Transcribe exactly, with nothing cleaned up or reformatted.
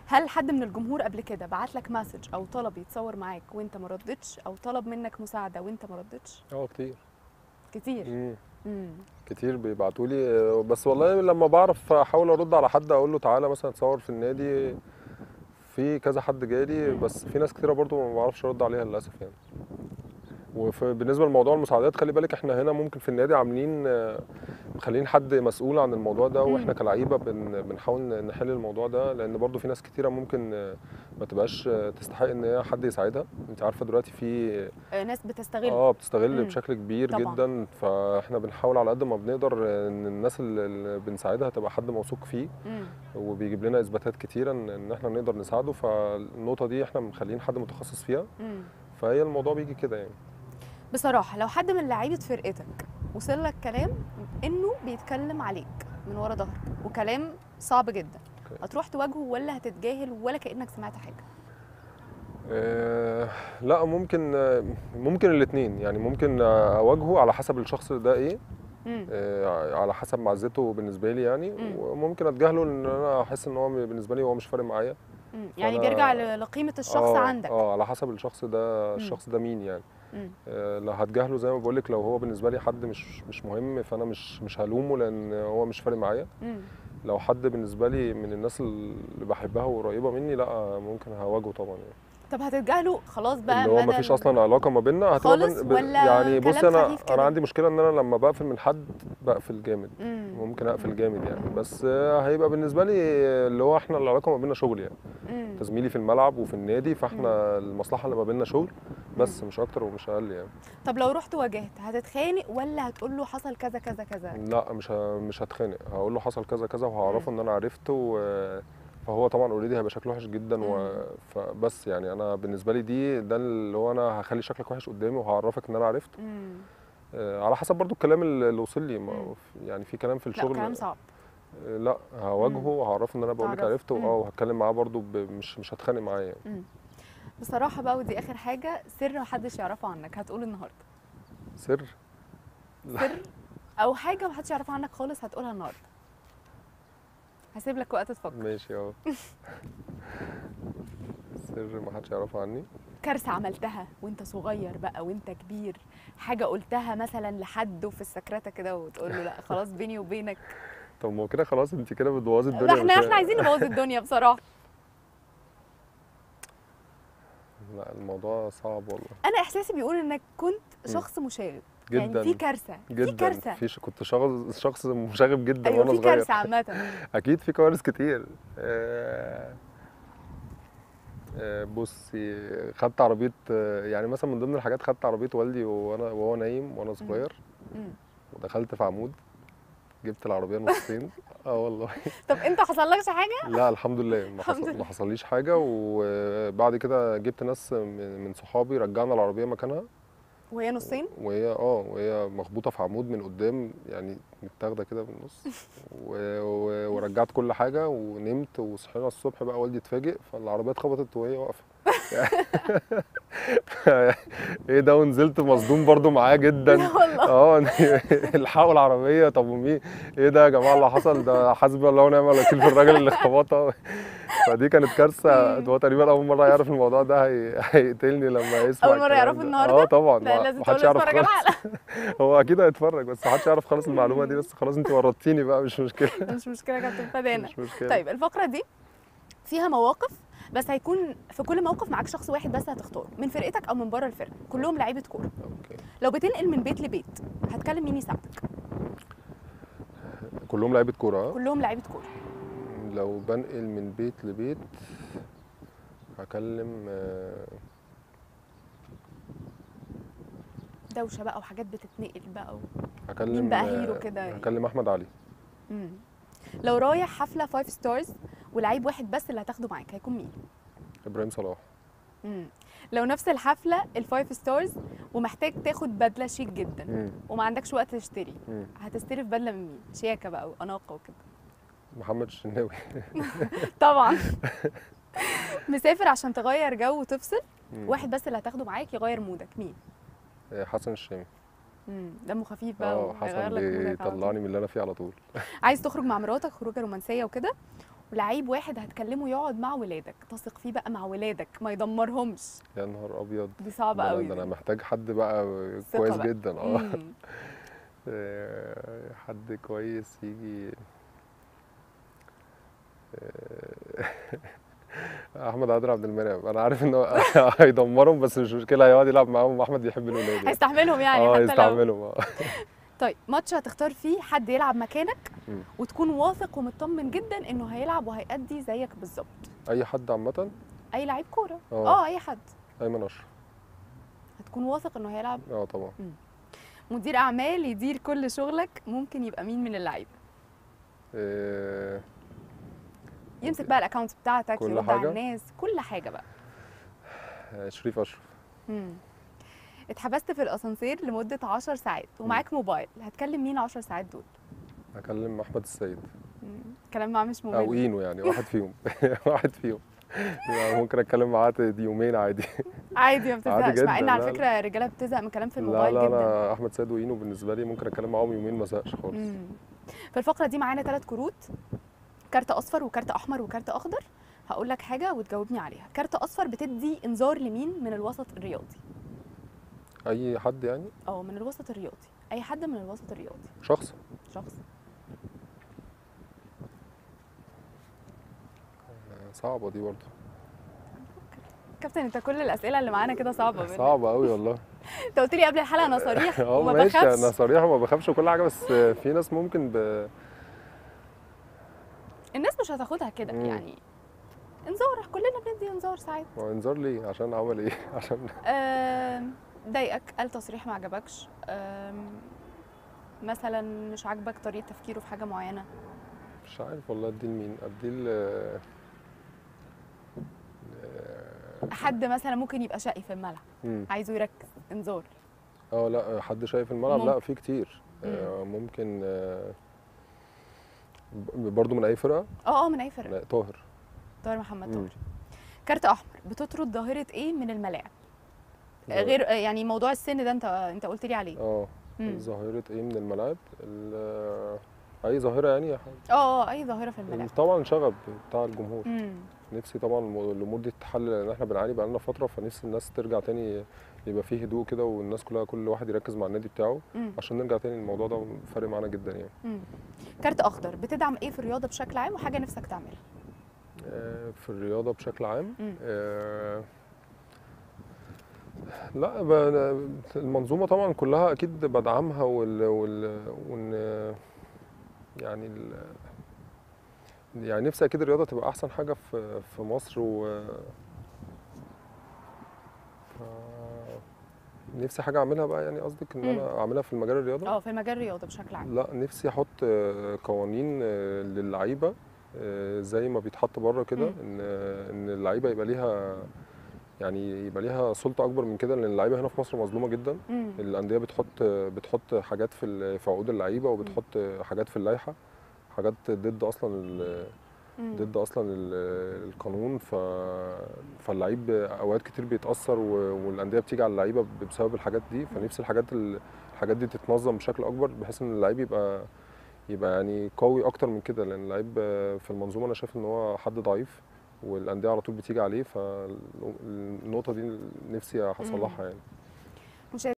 هل حد من الجمهور قبل كده بعت لك مسج او طلب يتصور معاك وانت ما ردتش، او طلب منك مساعده وانت ما ردتش؟ اه كتير. كتير. امم امم كتير بيبعتوا لي، بس والله لما بعرف احاول ارد على حد اقول له تعالى مثلا تصور في النادي. في كذا حد جالي، بس في ناس كتيره برضو ما بعرفش ارد عليها للاسف يعني. وبالنسبه لموضوع المساعدات، خلي بالك احنا هنا ممكن في النادي عاملين آه، مخلين حد مسؤول عن الموضوع ده، واحنا امم كلعيبه بن بنحاول نحل الموضوع ده، لان برضو في ناس كتيره ممكن آه، ما تبقاش آه، تستحق ان هي حد يساعدها. انت عارفه دلوقتي في آه، ناس بتستغل. اه بتستغل امم بشكل كبير طبعا. جدا، فاحنا بنحاول على قد ما بنقدر ان الناس اللي اللي بنساعدها تبقى حد موثوق فيه، امم وبيجيب لنا اثباتات كتيره ان إن احنا نقدر نساعده. فالنقطه دي احنا مخلين حد متخصص فيها، امم فهي الموضوع بيجي كده يعني. بصراحه لو حد من لعيبه فرقتك وصل لك كلام انه بيتكلم عليك من ورا ظهرك وكلام صعب جدا، اوكي. هتروح تواجهه ولا هتتجاهل ولا كانك سمعت حاجه؟ آه لا، ممكن آه، ممكن الاثنين يعني. ممكن آه، اواجهه على حسب الشخص ده ايه، امم آه، على حسب معزته بالنسبه لي يعني، امم وممكن اتجاهله ان انا احس ان هو بالنسبه لي هو مش فارق معايا. امم يعني بيرجع فانا ل- لقيمه الشخص اه عندك. اه على حسب الشخص ده امم الشخص ده مين يعني. امم آه، لو هتجاهله زي ما بقولك، لو هو بالنسبه لي حد مش مش مهم، فانا مش مش هلومه لان هو مش فارق معايا. امم لو حد بالنسبه لي من الناس اللي بحبها وقريبه مني، لا ممكن هواجهه طبعا يعني. طب هتتجاهله خلاص بقى اللي هو ما مدى فيش ال- اصلا علاقه ما بيننا، هتبقى خالص بن... ب... ولا يعني كلام بصي، خفيف انا انا كده؟ عندي مشكله ان انا لما بقفل من حد بقفل جامد. امم ممكن اقفل امم جامد يعني، بس آه، هيبقى بالنسبه لي اللي هو احنا العلاقه ما بيننا شغل يعني. امم تزميلي في الملعب وفي النادي، امم فاحنا المصلحه اللي ما بيننا شغل، امم بس مش اكتر ومش اقل يعني. طب لو رحت واجهت هتتخانق ولا هتقول له حصل كذا كذا كذا؟ لا، مش ه... مش هتخانق، هقول له حصل كذا كذا وهعرفه امم ان انا عرفته و... فهو طبعا اوريدي هيبقى شكله وحش جدا و... امم فبس يعني انا بالنسبه لي دي ده اللي هو انا هخلي شكلك وحش قدامي وهعرفك ان انا عرفت. امم آه، على حسب برضو الكلام اللي اللي وصل لي، امم ما... يعني في كلام في لا كلام الشغل. صعب. آه، لا، هواجهه امم وهعرفه ان انا بقول لك تعرف. عرفته، اه امم وهتكلم معاه برضو ب... مش مش هتخانق معاه يعني. امم بصراحه بقى، ودي اخر حاجه، سر محدش يعرفه عنك هتقول النهارده. سر؟ لا. سر او حاجه محدش يعرفها عنك خالص هتقولها النهارده. هسيب لك وقت تفكر. ماشي اهو. سر ما حدش يعرفه عني. كارثة عملتها وانت صغير بقى وانت كبير، حاجة قلتها مثلا لحد وفي السكرتة كده وتقول له لا خلاص بيني وبينك. طب ما هو كده خلاص، انت كده بتبوظي ما الدنيا احنا مش. احنا عايزين نبوظ الدنيا بصراحة. لا، الموضوع صعب والله. انا احساسي بيقول انك كنت مم. شخص مشاغب. يعني في جدا كارثة، في جدا، كارثة. في ش- كنت شخص شخص مشاغب جدا ايوه وانا في صغير. كارثة عامة. اكيد في كوارث كتير. آه، آه، بصي، خدت عربيه، آه، يعني مثلا من ضمن الحاجات، خدت عربيه والدي وانا وهو نايم وانا مم. صغير، مم. ودخلت في عمود، جبت العربيه نصين. اه والله. طب انت حصلكش حاجة؟ لا الحمد لله، ما الحمد حصل ما لله. حصليش حاجه. وبعد كده جبت ناس من من صحابي، رجعنا العربيه مكانها. وهي نصين؟ وهي اه وهي مخبوطه في عمود من قدام يعني، متاخده كده من النص. و... و... ورجعت كل حاجه ونمت، وصحينا الصبح بقى والدي اتفاجئ، فالعربيه اتخبطت وهي واقفه. ايه ده، ونزلت مصدوم برضو معاه جدا. لا والله. اه. الحقوا العربيه، طب ومين؟ ايه ده يا جماعه اللي حصل ده؟ حسبي الله ونعم الوكيل في الراجل اللي خبطها. فدي كانت كارثه. مم. هو تقريبا اول مره يعرف الموضوع ده، هي... هيقتلني لما يسمع اول مرة الكلام يعرفوا ده. النهاردة؟ اه طبعا، لا ما لازم ما تقول حدش له يعرف اتفرج على خالص. الحلقة. هو اكيد هيتفرج، بس ما حدش يعرف خالص المعلومه دي، بس خلاص انت ورطتيني بقى، مش مشكله. مش مشكلة كابتن فدانا. مش مشكله. طيب الفقرة دي فيها مواقف، بس هيكون في كل موقف معاك شخص واحد بس هتختاره من فرقتك او من بره الفرقه، كلهم لعيبه كوره. اوكي. لو بتنقل من بيت لبيت هتكلم مين يساعدك؟ كلهم لعيبه كوره ها؟ كلهم لعيبه كوره. لو بنقل من بيت لبيت هكلم آه، دوشه بقى وحاجات بتتنقل بقى و... هكلم مين بقى هيرو آه، كده؟ هكلم احمد علي. امم لو رايح حفله فايف ستارز ولعيب واحد بس اللي هتاخده معاك هيكون مين؟ ابراهيم صلاح. امم لو نفس الحفله الفايف ستارز ومحتاج تاخد بدله شيك جدا مم. وما عندكش وقت تشتري، مم. هتستلف بدله من مين؟ شياكه بقى واناقه وكده. محمد الشناوي. طبعا. مسافر عشان تغير جو وتفصل، مم. واحد بس اللي هتاخده معاك يغير مودك، مين؟ آه، حسن الشامي. امم دمه خفيف بقى اه وهيغير حسن لك مودك على طول. بيطلعني من اللي انا فيه على طول. عايز تخرج مع مراتك خروجه رومانسيه وكده، لعيب واحد هتكلمه يقعد مع ولادك، تثق فيه بقى مع ولادك ما يدمرهمش. يا نهار ابيض، دي صعبه ده انا قوي ده انا دي. محتاج حد بقى ثقه كويس بقى. جدا. اه امم آه، حد كويس يجي. آه، احمد عادل عبد المنعم، انا عارف ان هو هيدمرهم بس مش مشكله، هيقعد يلعب معاهم. احمد بيحب الولاد يعني. هيستحملهم يعني اه حتى لو. يستعملهم اه. طيب ماتش هتختار فيه حد يلعب مكانك مم. وتكون واثق ومطمن جدا انه هيلعب وهيأدي زيك بالظبط. اي حد عامه. اي لعيب كوره. اه اه اي حد. ايمن اشرف. هتكون واثق انه هيلعب. اه طبعا. مم. مدير اعمال يدير كل شغلك، ممكن يبقى مين من اللعيبه؟ آه، يمسك بقى الاكونت بتاعتك، كل يرد على حاجة؟ الناس، كل حاجه بقى. آه، شريف اشرف. مم. اتحبست في الاسانسير لمده عشر ساعات ومعاك موبايل، هتكلم مين عشر ساعات دول؟ هكلم احمد السيد مم. كلام معاه مش او ممل. اينو، يعني واحد فيهم. واحد فيهم. يعني ممكن اتكلم معاه دي يومين عادي. عادي ما عادي بتزهقش، مع جدا. ان على لا فكره الرجاله بتزهق من كلام في لا الموبايل لا جدا. انا احمد سيد واينو بالنسبه لي ممكن اتكلم معاهم يومين ما ازهقش خالص. مم. في الفقره دي معانا ثلاث كروت، كارت اصفر وكارت احمر وكارت اخضر. هقول لك حاجه وتجاوبني عليها. كارت اصفر بتدي انذار لمين من الوسط الرياضي؟ اي حد يعني. اه من الوسط الرياضي، اي حد من الوسط الرياضي. شخص. شخص. آه، صعبه دي برضه. كابتن انت كل الاسئله اللي معانا كده صعبه منك. صعبه قوي والله. انت قلت لي قبل الحلقه انا صريح اه وما ماشي، انا بخافش. صريح وما بخافش وكل حاجه، بس في ناس ممكن ب... الناس مش هتاخدها كده مم. يعني. انذار، كلنا بندي انذار ساعات. هو انذار ليه؟ عشان عمل ايه؟ عشان آم، ضايقك، قال تصريح ما عجبكش، آم، مثلا مش عاجبك طريقه تفكيره في حاجه معينه. مش عارف والله اديه لمين، اديه ل حد مثلا ممكن يبقى شقي في الملعب مم. عايزه يركز، انذار. اه لا حد شايف الملعب، لا ممكن. في كتير. آه، ممكن آه، ب- برضو من اي فرقه. اه اه من اي فرقه. لا، طاهر. طاهر محمد مم. طاهر. كارت احمر بتطرد ظاهره ايه من الملاعب؟ لا. غير يعني موضوع السن ده انت انت قلت لي عليه. اه مم. ظاهره ايه من الملاعب؟ ال- اي ظاهره يعني. اه اه اي ظاهره في الملاعب. طبعا شغب بتاع الجمهور. امم نفسي طبعا الم- الامور دي تتحل، لان احنا بنعاني بقالنا فتره، فنفسي الناس ترجع تاني، يبقى فيه هدوء كده، والناس كلها كل واحد يركز مع النادي بتاعه امم عشان نرجع تاني. الموضوع ده فارق معانا جدا يعني. امم كارت اخضر بتدعم ايه في الرياضه بشكل عام وحاجه نفسك تعملها؟ آه، في الرياضه بشكل عام. مم. آه، لا ب- المنظومه طبعا كلها اكيد بدعمها، وال, وال... وان يعني ال... يعني نفسي اكيد الرياضه تبقى احسن حاجه في في مصر، و ف- نفسي حاجه اعملها بقى، يعني قصدك ان مم. انا اعملها في المجال الرياضه. اه في المجال الرياضه بشكل عام. لا نفسي احط آه، قوانين آه، للعيبه، آه، زي ما بيتحط بره كده، مم. ان ان اللعيبه يبقى ليها، يعني يبقى ليها سلطه اكبر من كده، لان اللعيبه هنا في مصر مظلومه جدا. امم الانديه بتحط بتحط حاجات في ال- في عقود اللعيبه، وبتحط حاجات في اللائحه، حاجات ضد اصلا ال- مم. ضد اصلا ال- القانون. ف فاللعيب اوقات كتير بيتاثر، و- والانديه بتيجي على اللعيبه بسبب الحاجات دي. فنفسي الحاجات ال- الحاجات دي تتنظم بشكل اكبر، بحيث ان اللعيب يبقى يبقى يعني قوي اكتر من كده، لان اللعيب في المنظومه انا شايف ان هو حد ضعيف، والانديه على طول بتيجي عليه. فالنقطه دي نفسي اصلحها يعني.